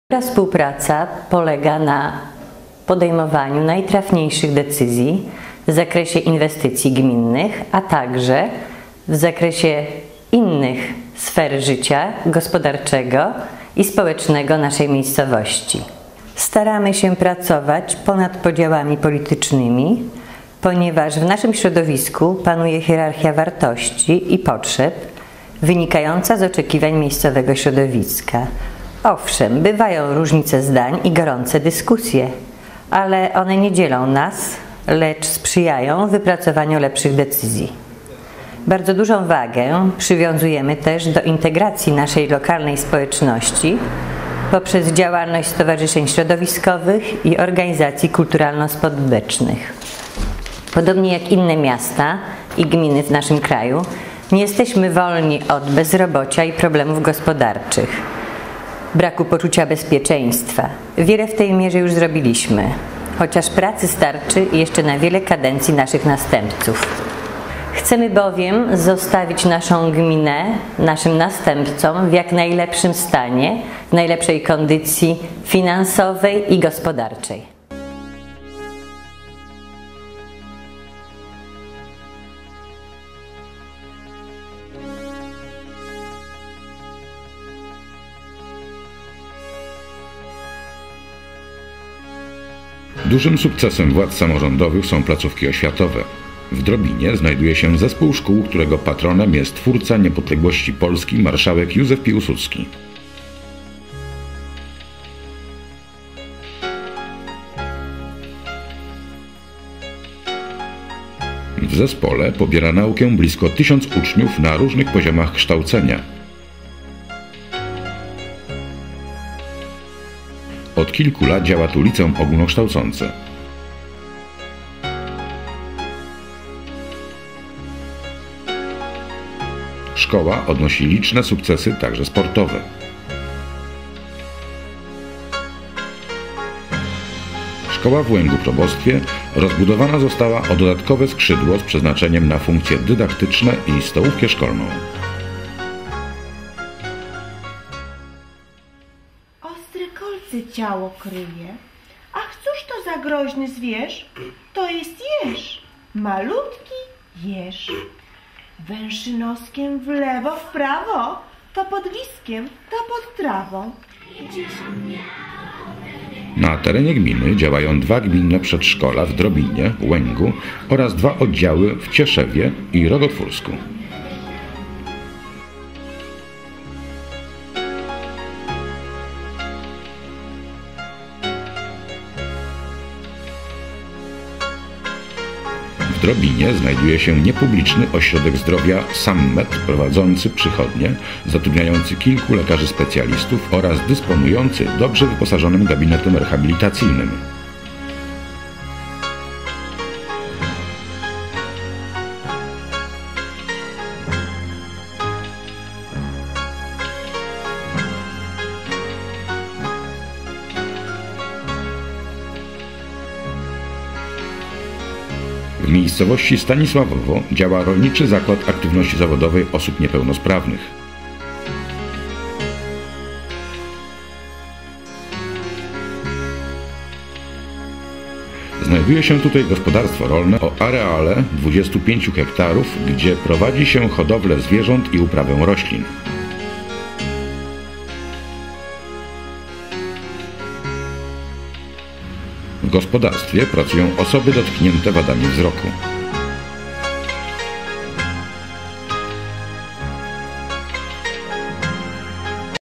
Ta współpraca polega na podejmowaniu najtrafniejszych decyzji w zakresie inwestycji gminnych, a także w zakresie innych sfer życia gospodarczego i społecznego naszej miejscowości. Staramy się pracować ponad podziałami politycznymi, ponieważ w naszym środowisku panuje hierarchia wartości i potrzeb wynikająca z oczekiwań miejscowego środowiska. Owszem, bywają różnice zdań i gorące dyskusje, ale one nie dzielą nas, lecz sprzyjają wypracowaniu lepszych decyzji. Bardzo dużą wagę przywiązujemy też do integracji naszej lokalnej społeczności poprzez działalność stowarzyszeń środowiskowych i organizacji kulturalno-społecznych. Podobnie jak inne miasta i gminy w naszym kraju, nie jesteśmy wolni od bezrobocia i problemów gospodarczych, braku poczucia bezpieczeństwa. Wiele w tej mierze już zrobiliśmy, chociaż pracy starczy jeszcze na wiele kadencji naszych następców. Chcemy bowiem zostawić naszą gminę naszym następcom w jak najlepszym stanie, w najlepszej kondycji finansowej i gospodarczej. Dużym sukcesem władz samorządowych są placówki oświatowe. W Drobinie znajduje się zespół szkół, którego patronem jest twórca niepodległości Polski marszałek Józef Piłsudski. W zespole pobiera naukę blisko 1000 uczniów na różnych poziomach kształcenia. Od kilku lat działa tu liceum ogólnokształcące. Szkoła odnosi liczne sukcesy, także sportowe. Szkoła w Łęgu-Probostwie rozbudowana została o dodatkowe skrzydło z przeznaczeniem na funkcje dydaktyczne i stołówkę szkolną. Ostre kolce ciało kryje. Ach, cóż to za groźny zwierz? To jest jeż, malutki jeż. Węszy noskiem w lewo, w prawo, to pod liskiem, to pod trawą. Na terenie gminy działają 2 gminne przedszkola w Drobinie, Łęgu oraz 2 oddziały w Cieszewie i Rogotwórsku. W Drobinie znajduje się niepubliczny ośrodek zdrowia Sammet prowadzący przychodnie, zatrudniający kilku lekarzy specjalistów oraz dysponujący dobrze wyposażonym gabinetem rehabilitacyjnym. W miejscowości Stanisławowo działa Rolniczy Zakład Aktywności Zawodowej Osób Niepełnosprawnych. Znajduje się tutaj gospodarstwo rolne o areale 25 hektarów, gdzie prowadzi się hodowlę zwierząt i uprawę roślin. W gospodarstwie pracują osoby dotknięte wadami wzroku.